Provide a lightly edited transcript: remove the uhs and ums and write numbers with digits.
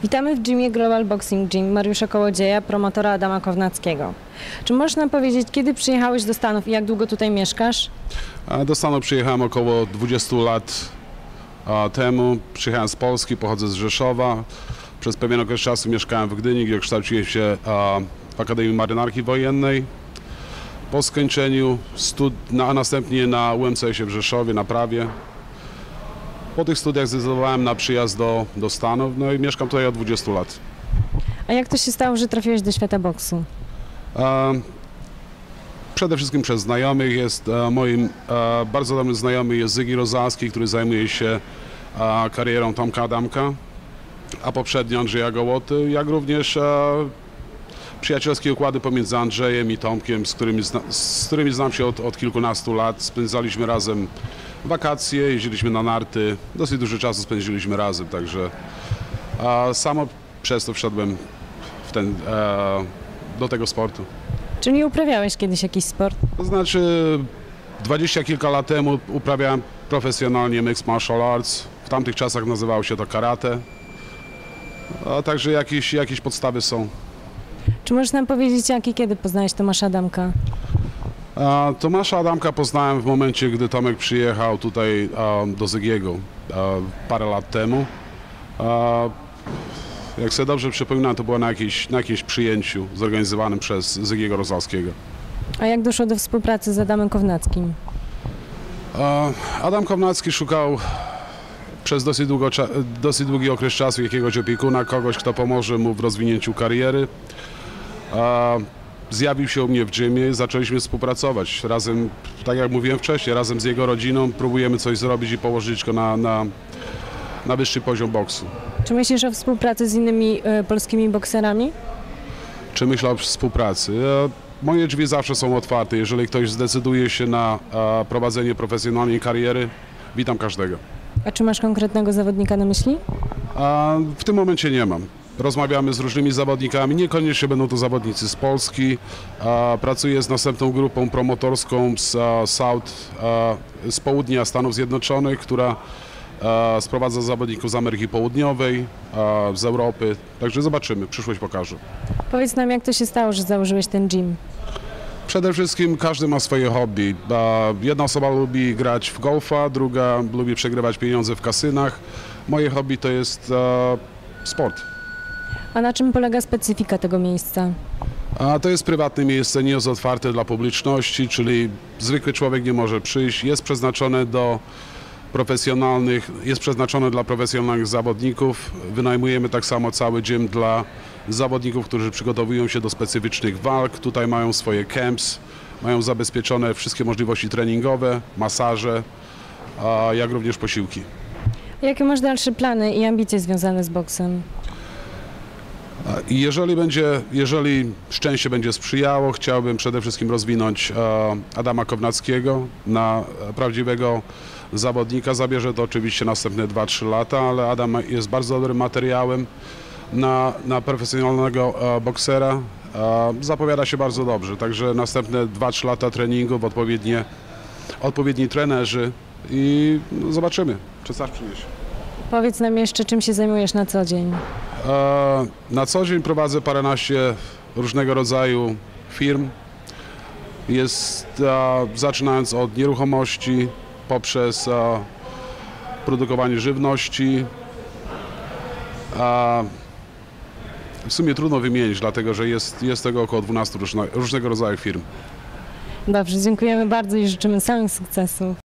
Witamy w gymie Global Boxing Gym Mariusza Kołodzieja, promotora Adama Kownackiego. Czy możesz nam powiedzieć, kiedy przyjechałeś do Stanów i jak długo tutaj mieszkasz? Do Stanów przyjechałem około 20 lat temu. Przyjechałem z Polski, pochodzę z Rzeszowa. Przez pewien okres czasu mieszkałem w Gdyni, gdzie kształciłem się w Akademii Marynarki Wojennej. Po skończeniu a następnie na UMCS-ie w Rzeszowie, na prawie. Po tych studiach zdecydowałem na przyjazd do Stanów, no i mieszkam tutaj od 20 lat. A jak to się stało, że trafiłeś do świata boksu? Przede wszystkim przez znajomych. Moim bardzo dobrym znajomym jest Zygi Rozalski, który zajmuje się karierą Tomka Adamka, a poprzednio Andrzeja Gołoty, jak również przyjacielskie układy pomiędzy Andrzejem i Tomkiem, z którymi znam się od kilkunastu lat. Spędzaliśmy razem wakacje, jeździliśmy na narty, dosyć dużo czasu spędziliśmy razem, także samo przez to wszedłem do tego sportu. Czy nie uprawiałeś kiedyś jakiś sport? To znaczy 20 kilka lat temu uprawiałem profesjonalnie mixed martial arts, w tamtych czasach nazywało się to karate, a także jakieś podstawy są. Czy możesz nam powiedzieć, jak i kiedy poznałeś Tomasza Adamka? Tomasza Adamka poznałem w momencie, gdy Tomek przyjechał tutaj do Zygiego parę lat temu. Jak sobie dobrze przypominam, to było na jakimś przyjęciu zorganizowanym przez Zygiego Rozalskiego. A jak doszło do współpracy z Adamem Kownackim? Adam Kownacki szukał przez dosyć długi okres czasu jakiegoś opiekuna, kogoś, kto pomoże mu w rozwinięciu kariery. Zjawił się u mnie w gymie, zaczęliśmy współpracować. Razem, tak jak mówiłem wcześniej, razem z jego rodziną próbujemy coś zrobić i położyć go na wyższy poziom boksu. Czy myślisz o współpracy z innymi polskimi bokserami? Czy myślę o współpracy? Moje drzwi zawsze są otwarte. Jeżeli ktoś zdecyduje się na prowadzenie profesjonalnej kariery, witam każdego. A czy masz konkretnego zawodnika na myśli? W tym momencie nie mam. Rozmawiamy z różnymi zawodnikami, niekoniecznie będą to zawodnicy z Polski. Pracuję z następną grupą promotorską z południa Stanów Zjednoczonych, która sprowadza zawodników z Ameryki Południowej, z Europy. Także zobaczymy, przyszłość pokaże. Powiedz nam, jak to się stało, że założyłeś ten gym? Przede wszystkim każdy ma swoje hobby. Jedna osoba lubi grać w golfa, druga lubi przegrywać pieniądze w kasynach. Moje hobby to jest sport. A na czym polega specyfika tego miejsca? To jest prywatne miejsce, nie jest otwarte dla publiczności, czyli zwykły człowiek nie może przyjść. Jest przeznaczone dla profesjonalnych zawodników. Wynajmujemy tak samo cały gym dla zawodników, którzy przygotowują się do specyficznych walk. Tutaj mają swoje camps, mają zabezpieczone wszystkie możliwości treningowe, masaże, jak również posiłki. Jakie masz dalsze plany i ambicje związane z boksem? Jeżeli szczęście będzie sprzyjało, chciałbym przede wszystkim rozwinąć Adama Kownackiego na prawdziwego zawodnika. Zabierze to oczywiście następne 2-3 lata, ale Adam jest bardzo dobrym materiałem na profesjonalnego boksera. Zapowiada się bardzo dobrze, także następne 2-3 lata treningów, odpowiedni trenerzy i zobaczymy, czy coś przyniesie. Powiedz nam jeszcze, czym się zajmujesz na co dzień? Na co dzień prowadzę paręnaście różnego rodzaju firm. Zaczynając od nieruchomości, poprzez produkowanie żywności. W sumie trudno wymienić, dlatego że jest tego około 12 różnego rodzaju firm. Dobrze, dziękujemy bardzo i życzymy samych sukcesów.